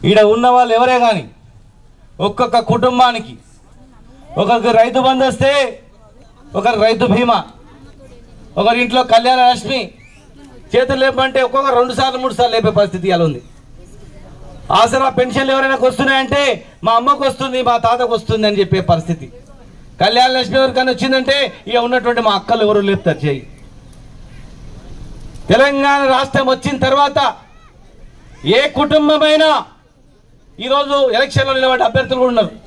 ఈడ ఉన్న వాళ్ళు ఎవరే కానీ ఒక్కొక్క కుటుంబానికి ఒకరికి రైతు బంధు వస్తే, ఒకరికి రైతు బీమా, ఒకరి ఇంట్లో కళ్యాణ లక్ష్మి చేతులు లేపంటే ఒక్కొక్క 2 సార్లు 3 సార్లు లేపే పరిస్థితి అలా ఉంది. ఆసరా పెన్షన్లు ఎవరైనా వస్తున్నాయంటే మా అమ్మకు వస్తుంది, మా తాతకు వస్తుంది అని చెప్పే పరిస్థితి. కళ్యాణ లక్ష్మి ఎవరికైనా వచ్చిందంటే ఇక ఉన్నటువంటి మా అక్కలు ఎవరు లేపుతారు చేయి. తెలంగాణ రాష్ట్రం వచ్చిన తర్వాత ఏ కుటుంబమైనా ఈరోజు ఎలక్షన్లో నిలబడే అభ్యర్థులు కూడా ఉన్నారు.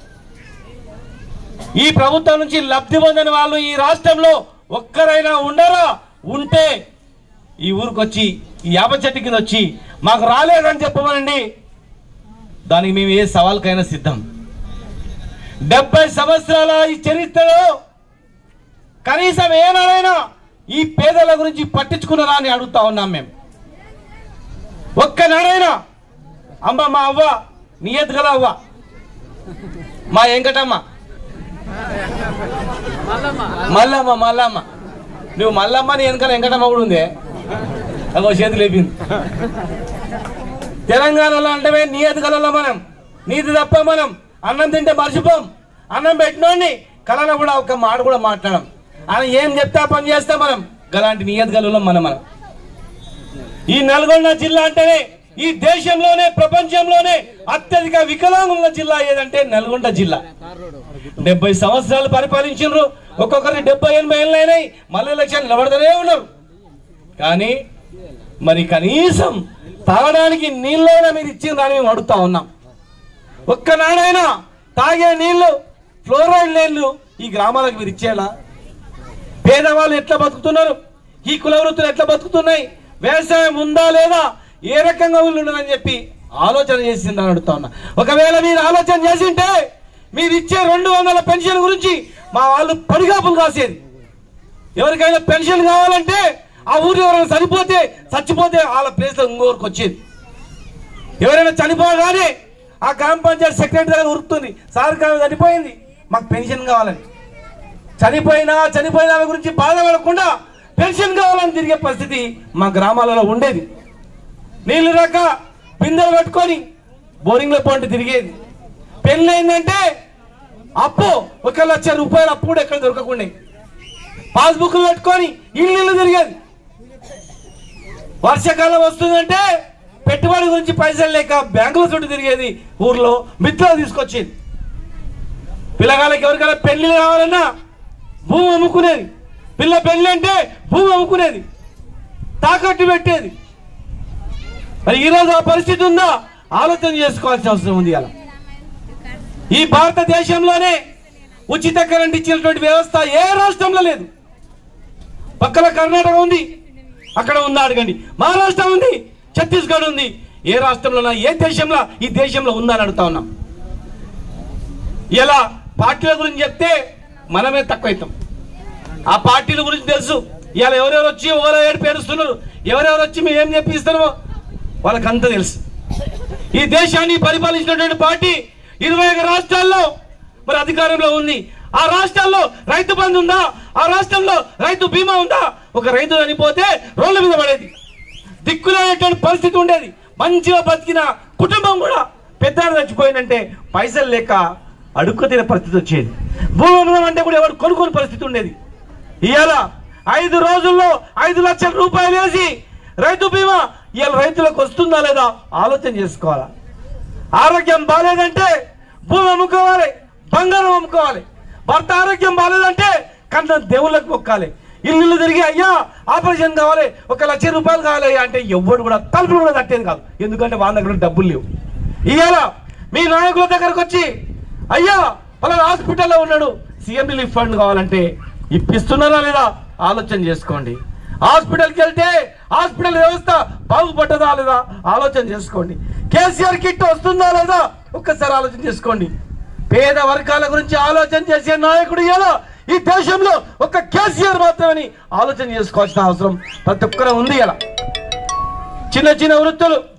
ఈ ప్రభుత్వం నుంచి లబ్ధి పొందని వాళ్ళు ఈ రాష్ట్రంలో ఒక్కరైనా ఉండరా? ఉంటే ఈ ఊరికి వచ్చి ఈ యాప చెట్టు కింద వచ్చి మాకు రాలేదని చెప్పమనండి, దానికి మేము ఏ సవాల్కైనా సిద్ధం. 70 సంవత్సరాల ఈ చరిత్రలో కనీసం ఏనాడైనా ఈ పేదల గురించి పట్టించుకున్నారా అని అడుగుతా ఉన్నాం మేము. ఒక్కనాడైనా అమ్మ మా అవ్వ నియత్ గల అవ్వ మా వెంకటమ్మ మల్లమ్మ నువ్వు మల్లమ్మ నీ వెనకాల వెంకటమ్మ కూడా ఉందే, అగో చేతులు లేపింది. తెలంగాణలో అంటే నియత్ గలలో మనం నీతి తప్ప మనం అన్నం తింటే మర్చిపోం. అన్నం పెట్టినోడిని కళలో కూడా ఒక మాట కూడా మాట్లాడం. ఆయన ఏం చెప్తా పని చేస్తా మనం. గలాంటి నియత్ గలలో మనం. ఈ నల్గొండ జిల్లా అంటేనే ఈ దేశంలోనే ప్రపంచంలోనే అత్యధిక వికలాంగుల జిల్లా ఏదంటే నల్గొండ జిల్లా. 70 సంవత్సరాలు పరిపాలించారు. ఒక్కొక్కరి 70-80 ఏళ్ళు అయినాయి. మళ్ళీ ఎలక్షన్ నిలబడతానే ఉన్నారు. కానీ మరి కనీసం తాగడానికి నీళ్ళైనా మీరు ఇచ్చిందని మేము అడుగుతా ఉన్నాం. ఒక్కనాడైనా తాగే నీళ్లు, ఫ్లోరైడ్ నీళ్లు ఈ గ్రామాలకు మీరు ఇచ్చేలా? పేదవాళ్ళు ఎట్లా బతుకుతున్నారు? ఈ కుల వృత్తులు ఎట్లా బతుకుతున్నాయి? వ్యవసాయం ఉందా లేదా? ఏ రకంగా ఉండదని చెప్పి ఆలోచన చేసిందని అడుగుతా ఉన్నా. ఒకవేళ మీరు ఆలోచన చేసింటే మీరు ఇచ్చే 200 పెన్షన్ గురించి మా వాళ్ళు పడిగాపులు కాసేది. ఎవరికైనా పెన్షన్ కావాలంటే ఆ ఊరు ఎవరైనా చచ్చిపోతే వాళ్ళ ప్లేస్లో ఇంకోరికి వచ్చేది. ఎవరైనా చనిపోగానే ఆ గ్రామ పంచాయతీ సెక్రటరీ దగ్గర ఉరుకుతుంది, సార్ చనిపోయింది మాకు పెన్షన్ కావాలని. చనిపోయిన గురించి బాధపడకుండా పెన్షన్ కావాలని తిరిగే పరిస్థితి మా గ్రామాలలో ఉండేది. నీళ్లు రాక బిందెలు పట్టుకొని బోరింగ్లో పోంటి తిరిగేది. పెళ్లి అయిందంటే అప్పు 1 లక్ష రూపాయలు అప్పు కూడా ఎక్కడ దొరకకుండా పాస్బుక్లు పెట్టుకొని ఇల్లు తిరిగేది. వర్షాకాలం వస్తుందంటే పెట్టుబడి గురించి పైసలు లేక బ్యాంకుల చుట్టూ తిరిగేది. ఊర్లో మిత్రులు తీసుకొచ్చేది. పిల్లగాళ్ళకి ఎవరికైనా పెళ్లి కావాలన్నా భూమి అమ్ముకునేది. పిల్ల పెళ్లి అంటే భూమి అమ్ముకునేది, తాకట్టు పెట్టేది. మరి ఈరోజు ఆ పరిస్థితి ఉందా? ఆలోచన చేసుకోవాల్సిన అవసరం ఉంది. అలా ఈ భారతదేశంలోనే ఉచిత కరెంట్ ఇచ్చినటువంటి వ్యవస్థ ఏ రాష్ట్రంలో లేదు. పక్కన కర్ణాటక ఉంది, అక్కడ ఉందా అడగండి. మహారాష్ట్ర ఉంది, ఛత్తీస్గఢ్ ఉంది. ఏ రాష్ట్రంలో ఏ దేశంలో ఈ దేశంలో ఉందా అని అడుగుతా ఉన్నాం. ఇలా పార్టీల గురించి చెప్తే మనమే తక్కువ అవుతాం. ఆ పార్టీల గురించి తెలుసు. ఇలా ఎవరెవరు వచ్చి ఓలా ఏడు పేరుస్తున్నారు, ఎవరెవరు వచ్చి మేము ఏం చెప్పిస్తున్నామో వాళ్ళకంతా తెలుసు. ఈ దేశాన్ని పరిపాలించినటువంటి పార్టీ 21 రాష్ట్రాల్లో మరి అధికారంలో ఉంది. ఆ రాష్ట్రాల్లో రైతు బంధు ఉందా? ఆ రాష్ట్రంలో రైతు బీమా ఉందా? ఒక రైతు చనిపోతే రోడ్ల మీద పడేది, దిక్కులేనటువంటి పరిస్థితి ఉండేది. మంచిగా బతికిన కుటుంబం కూడా పెద్ద చచ్చిపోయిందంటే పైసలు లేక అడుక్కు తినే పరిస్థితి వచ్చేది. భూమి అంటే కూడా ఎవరు కొనుక్కునే పరిస్థితి ఉండేది. ఇవాళ 5 రోజుల్లో 5 లక్షల రూపాయలు వేసి రైతు బీమా ఇవాళ రైతులకు వస్తుందా లేదా ఆలోచన చేసుకోవాలా. ఆరోగ్యం బాగాలేదంటే భూమి అమ్ముకోవాలి, బంగారం అమ్ముకోవాలి. భర్త ఆరోగ్యం బాగాలేదంటే కన్నా దేవుళ్ళకి మొక్కాలి. ఇల్లు తిరిగి అయ్యా ఆపరేషన్ కావాలి, 1 లక్ష రూపాయలు కావాలి అంటే ఎవరు కూడా తలుపులు కూడా తట్టేది కాదు. ఎందుకంటే వాళ్ళ దగ్గర డబ్బులు లేవు. ఇవాళ మీ నాయకుల దగ్గరకు వచ్చి అయ్యా పలానా హాస్పిటల్లో ఉన్నాడు, సీఎం రిలీఫ్ ఫండ్ కావాలంటే ఇప్పిస్తున్నారా లేదా ఆలోచన చేసుకోండి. హాస్పిటల్కి వెళ్తే హాస్పిటల్ వ్యవస్థ బాగుపడ్డదా లేదా ఆలోచన చేసుకోండి. కేసీఆర్ కిట్ వస్తుందా లేదా ఒక్కసారి ఆలోచన చేసుకోండి. పేద వర్గాల గురించి ఆలోచన చేసే నాయకుడు ఎలా ఈ దేశంలో ఒక కేసీఆర్ మాత్రమని ఆలోచన చేసుకోవాల్సిన అవసరం ప్రతి ఒక్కరూ ఉంది. ఇలా చిన్న చిన్న వృత్తులు